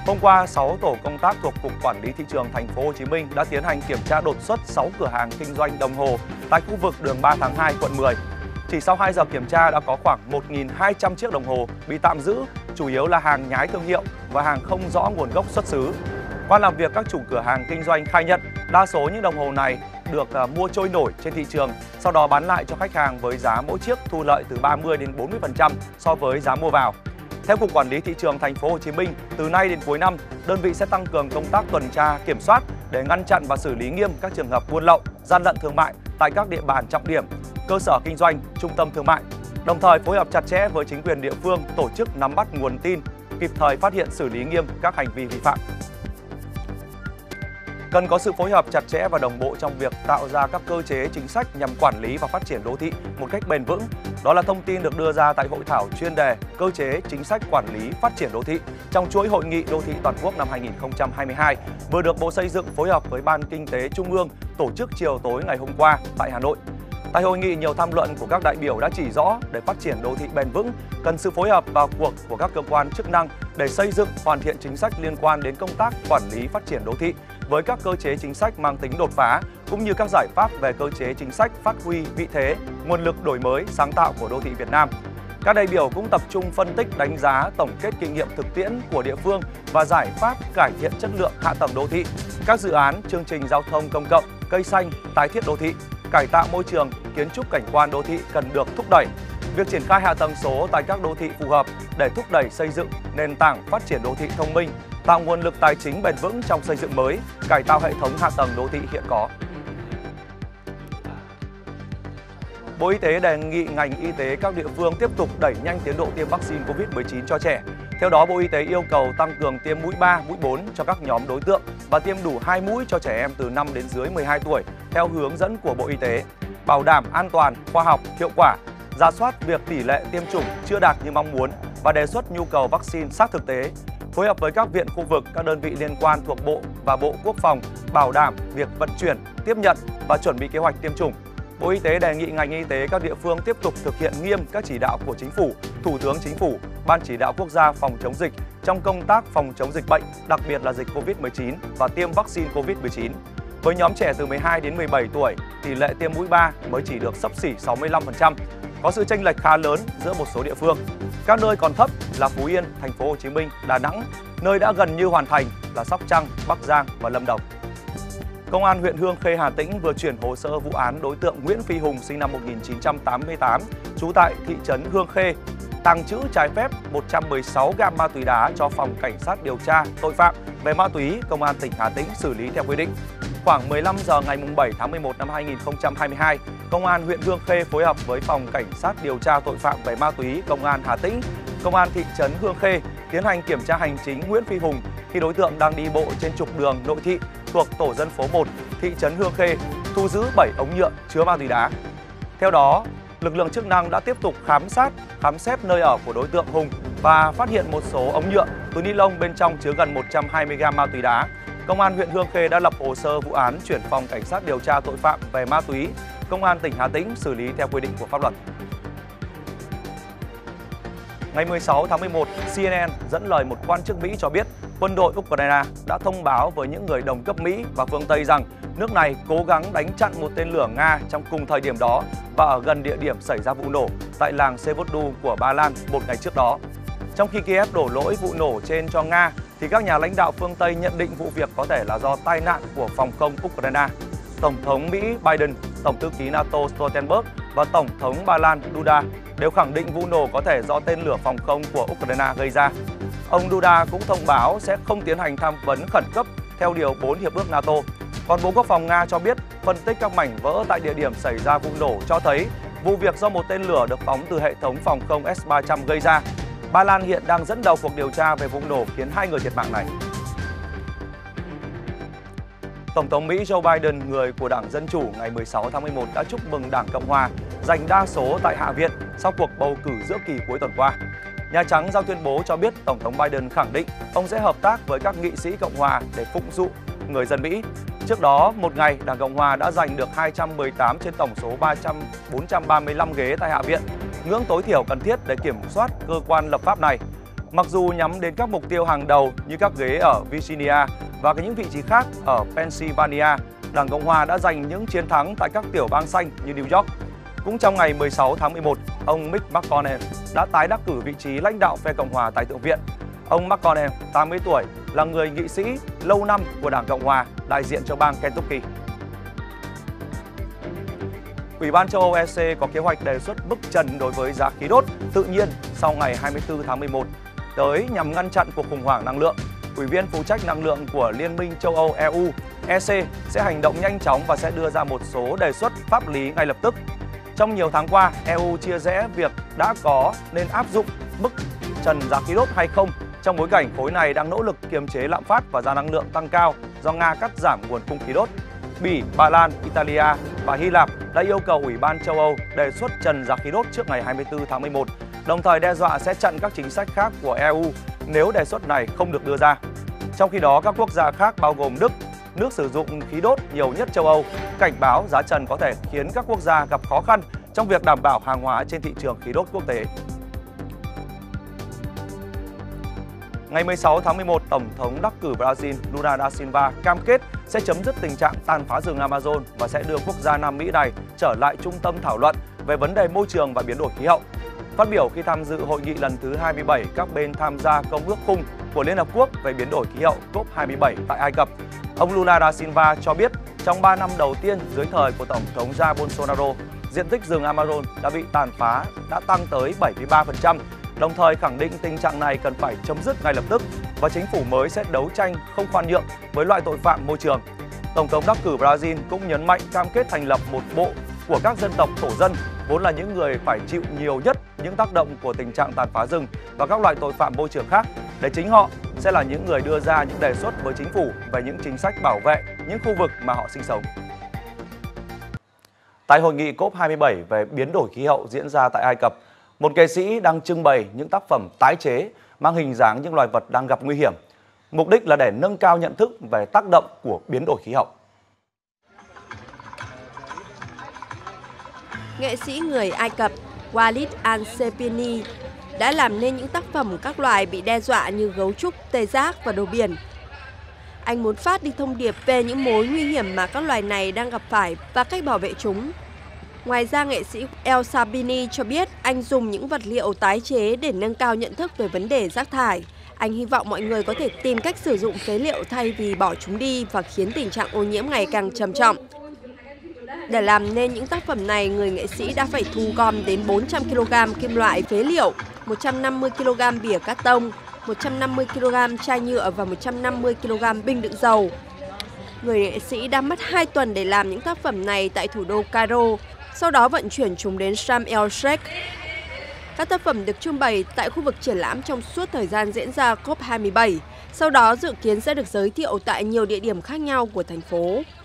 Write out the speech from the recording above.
Hôm qua, 6 tổ công tác thuộc Cục Quản lý Thị trường Thành phố Hồ Chí Minh đã tiến hành kiểm tra đột xuất 6 cửa hàng kinh doanh đồng hồ tại khu vực đường 3 tháng 2, quận 10. Chỉ sau 2 giờ kiểm tra đã có khoảng 1.200 chiếc đồng hồ bị tạm giữ, chủ yếu là hàng nhái thương hiệu và hàng không rõ nguồn gốc xuất xứ. Qua làm việc, các chủ cửa hàng kinh doanh khai nhận đa số những đồng hồ này được mua trôi nổi trên thị trường, sau đó bán lại cho khách hàng với giá mỗi chiếc thu lợi từ 30 đến 40% so với giá mua vào. Theo Cục Quản lý Thị trường Thành phố Hồ Chí Minh, từ nay đến cuối năm, đơn vị sẽ tăng cường công tác tuần tra, kiểm soát để ngăn chặn và xử lý nghiêm các trường hợp buôn lậu, gian lận thương mại tại các địa bàn trọng điểm, cơ sở kinh doanh, trung tâm thương mại. Đồng thời phối hợp chặt chẽ với chính quyền địa phương tổ chức nắm bắt nguồn tin, kịp thời phát hiện xử lý nghiêm các hành vi vi phạm. Cần có sự phối hợp chặt chẽ và đồng bộ trong việc tạo ra các cơ chế chính sách nhằm quản lý và phát triển đô thị một cách bền vững. Đó là thông tin được đưa ra tại hội thảo chuyên đề cơ chế chính sách quản lý phát triển đô thị trong chuỗi hội nghị đô thị toàn quốc năm 2022 vừa được Bộ Xây dựng phối hợp với Ban Kinh tế Trung ương tổ chức chiều tối ngày hôm qua tại Hà Nội. Tại hội nghị, nhiều tham luận của các đại biểu đã chỉ rõ để phát triển đô thị bền vững cần sự phối hợp vào cuộc của các cơ quan chức năng để xây dựng hoàn thiện chính sách liên quan đến công tác quản lý phát triển đô thị với các cơ chế chính sách mang tính đột phá cũng như các giải pháp về cơ chế chính sách phát huy vị thế, nguồn lực đổi mới, sáng tạo của đô thị Việt Nam. Các đại biểu cũng tập trung phân tích, đánh giá, tổng kết kinh nghiệm thực tiễn của địa phương và giải pháp cải thiện chất lượng hạ tầng đô thị, các dự án, chương trình giao thông công cộng, cây xanh, tái thiết đô thị, cải tạo môi trường, kiến trúc cảnh quan đô thị cần được thúc đẩy. Việc triển khai hạ tầng số tại các đô thị phù hợp để thúc đẩy xây dựng nền tảng phát triển đô thị thông minh, tạo nguồn lực tài chính bền vững trong xây dựng mới, cải tạo hệ thống hạ tầng đô thị hiện có. Bộ Y tế đề nghị ngành y tế các địa phương tiếp tục đẩy nhanh tiến độ tiêm vaccine COVID-19 cho trẻ. Theo đó, Bộ Y tế yêu cầu tăng cường tiêm mũi 3, mũi 4 cho các nhóm đối tượng và tiêm đủ 2 mũi cho trẻ em từ 5 đến dưới 12 tuổi theo hướng dẫn của Bộ Y tế, bảo đảm an toàn, khoa học, hiệu quả, rà soát việc tỷ lệ tiêm chủng chưa đạt như mong muốn và đề xuất nhu cầu vaccine sát thực tế, phối hợp với các viện khu vực, các đơn vị liên quan thuộc Bộ và Bộ Quốc phòng bảo đảm việc vận chuyển, tiếp nhận và chuẩn bị kế hoạch tiêm chủng. Bộ Y tế đề nghị ngành y tế các địa phương tiếp tục thực hiện nghiêm các chỉ đạo của Chính phủ, Thủ tướng Chính phủ, Ban Chỉ đạo Quốc gia phòng chống dịch trong công tác phòng chống dịch bệnh, đặc biệt là dịch COVID-19 và tiêm vaccine COVID-19. Với nhóm trẻ từ 12 đến 17 tuổi, tỷ lệ tiêm mũi 3 mới chỉ được xấp xỉ 65%, có sự chênh lệch khá lớn giữa một số địa phương. Các nơi còn thấp là Phú Yên, Thành phố Hồ Chí Minh, Đà Nẵng, nơi đã gần như hoàn thành là Sóc Trăng, Bắc Giang và Lâm Đồng. Công an huyện Hương Khê, Hà Tĩnh vừa chuyển hồ sơ vụ án đối tượng Nguyễn Phi Hùng sinh năm 1988, trú tại thị trấn Hương Khê, tàng trữ trái phép 116 gam ma túy đá cho Phòng Cảnh sát điều tra tội phạm về ma túy Công an tỉnh Hà Tĩnh xử lý theo quy định. Khoảng 15 giờ ngày 7 tháng 11 năm 2022, Công an huyện Hương Khê phối hợp với Phòng Cảnh sát điều tra tội phạm về ma túy Công an Hà Tĩnh, Công an thị trấn Hương Khê tiến hành kiểm tra hành chính Nguyễn Phi Hùng khi đối tượng đang đi bộ trên trục đường nội thị thuộc tổ dân phố 1, thị trấn Hương Khê, thu giữ 7 ống nhựa chứa ma túy đá. Theo đó, lực lượng chức năng đã tiếp tục khám xét nơi ở của đối tượng Hùng và phát hiện một số ống nhựa, túi ni lông bên trong chứa gần 120 gam ma túy đá. Công an huyện Hương Khê đã lập hồ sơ vụ án chuyển Phòng Cảnh sát điều tra tội phạm về ma túy Công an tỉnh Hà Tĩnh xử lý theo quy định của pháp luật. Ngày 16 tháng 11, CNN dẫn lời một quan chức Mỹ cho biết quân đội Ukraine đã thông báo với những người đồng cấp Mỹ và phương Tây rằng nước này cố gắng đánh chặn một tên lửa Nga trong cùng thời điểm đó và ở gần địa điểm xảy ra vụ nổ tại làng Sevodu của Ba Lan một ngày trước đó. Trong khi Kiev đổ lỗi vụ nổ trên cho Nga, thì các nhà lãnh đạo phương Tây nhận định vụ việc có thể là do tai nạn của phòng không Ukraine. Tổng thống Mỹ Biden, Tổng thư ký NATO Stoltenberg và Tổng thống Ba Lan Duda đều khẳng định vụ nổ có thể do tên lửa phòng không của Ukraine gây ra. Ông Duda cũng thông báo sẽ không tiến hành tham vấn khẩn cấp theo Điều 4 Hiệp ước NATO. Còn Bộ Quốc phòng Nga cho biết phân tích các mảnh vỡ tại địa điểm xảy ra vụ nổ cho thấy vụ việc do một tên lửa được phóng từ hệ thống phòng không S-300 gây ra. Ba Lan hiện đang dẫn đầu cuộc điều tra về vụ nổ khiến 2 người thiệt mạng này. Tổng thống Mỹ Joe Biden, người của Đảng Dân Chủ, ngày 16 tháng 11 đã chúc mừng Đảng Cộng Hòa giành đa số tại Hạ viện sau cuộc bầu cử giữa kỳ cuối tuần qua. Nhà Trắng ra tuyên bố cho biết Tổng thống Biden khẳng định ông sẽ hợp tác với các nghị sĩ Cộng Hòa để phụng sự người dân Mỹ. Trước đó, một ngày, Đảng Cộng Hòa đã giành được 218 trên tổng số 435 ghế tại Hạ viện, ngưỡng tối thiểu cần thiết để kiểm soát cơ quan lập pháp này. Mặc dù nhắm đến các mục tiêu hàng đầu như các ghế ở Virginia và những vị trí khác ở Pennsylvania, Đảng Cộng hòa đã giành những chiến thắng tại các tiểu bang xanh như New York. Cũng trong ngày 16 tháng 11, ông Mitch McConnell đã tái đắc cử vị trí lãnh đạo phe Cộng hòa tại Thượng viện. Ông McConnell, 80 tuổi, là người nghị sĩ lâu năm của Đảng Cộng hòa đại diện cho bang Kentucky. Ủy ban châu Âu EC có kế hoạch đề xuất mức trần đối với giá khí đốt tự nhiên sau ngày 24 tháng 11 tới nhằm ngăn chặn cuộc khủng hoảng năng lượng. Ủy viên phụ trách năng lượng của Liên minh châu Âu EU, EC sẽ hành động nhanh chóng và sẽ đưa ra một số đề xuất pháp lý ngay lập tức. Trong nhiều tháng qua, EU chia rẽ việc đã có nên áp dụng mức trần giá khí đốt hay không trong bối cảnh khối này đang nỗ lực kiềm chế lạm phát và giá năng lượng tăng cao do Nga cắt giảm nguồn cung khí đốt. Bỉ, Ba Lan, Italia và Hy Lạp đã yêu cầu Ủy ban châu Âu đề xuất trần giá khí đốt trước ngày 24 tháng 11, đồng thời đe dọa sẽ chặn các chính sách khác của EU nếu đề xuất này không được đưa ra. Trong khi đó, các quốc gia khác bao gồm Đức, nước sử dụng khí đốt nhiều nhất châu Âu, cảnh báo giá trần có thể khiến các quốc gia gặp khó khăn trong việc đảm bảo hàng hóa trên thị trường khí đốt quốc tế. Ngày 16 tháng 11, Tổng thống đắc cử Brazil Lula da Silva cam kết sẽ chấm dứt tình trạng tàn phá rừng Amazon và sẽ đưa quốc gia Nam Mỹ này trở lại trung tâm thảo luận về vấn đề môi trường và biến đổi khí hậu. Phát biểu khi tham dự hội nghị lần thứ 27 các bên tham gia Công ước Khung của Liên Hợp Quốc về biến đổi khí hậu COP27 tại Ai Cập, ông Lula da Silva cho biết trong 3 năm đầu tiên dưới thời của Tổng thống Jair Bolsonaro, diện tích rừng Amazon đã bị tàn phá đã tăng tới 73%, đồng thời khẳng định tình trạng này cần phải chấm dứt ngay lập tức và chính phủ mới sẽ đấu tranh không khoan nhượng với loại tội phạm môi trường. Tổng thống đắc cử Brazil cũng nhấn mạnh cam kết thành lập một bộ của các dân tộc thổ dân, vốn là những người phải chịu nhiều nhất những tác động của tình trạng tàn phá rừng và các loại tội phạm môi trường khác, để chính họ sẽ là những người đưa ra những đề xuất với chính phủ về những chính sách bảo vệ những khu vực mà họ sinh sống. Tại hội nghị COP27 về biến đổi khí hậu diễn ra tại Ai Cập, một nghệ sĩ đang trưng bày những tác phẩm tái chế mang hình dáng những loài vật đang gặp nguy hiểm. Mục đích là để nâng cao nhận thức về tác động của biến đổi khí hậu. Nghệ sĩ người Ai Cập Walid Al-Sepini đã làm nên những tác phẩm các loài bị đe dọa như gấu trúc, tê giác và đồ biển. Anh muốn phát đi thông điệp về những mối nguy hiểm mà các loài này đang gặp phải và cách bảo vệ chúng. Ngoài ra, nghệ sĩ El Sabini cho biết anh dùng những vật liệu tái chế để nâng cao nhận thức về vấn đề rác thải. Anh hy vọng mọi người có thể tìm cách sử dụng phế liệu thay vì bỏ chúng đi và khiến tình trạng ô nhiễm ngày càng trầm trọng. Để làm nên những tác phẩm này, người nghệ sĩ đã phải thu gom đến 400 kg kim loại phế liệu, 150 kg bìa cát tông, 150 kg chai nhựa và 150 kg bình đựng dầu. Người nghệ sĩ đã mất 2 tuần để làm những tác phẩm này tại thủ đô Cairo, sau đó vận chuyển chúng đến Sharm el-Sheikh. Các tác phẩm được trưng bày tại khu vực triển lãm trong suốt thời gian diễn ra COP27, sau đó dự kiến sẽ được giới thiệu tại nhiều địa điểm khác nhau của thành phố.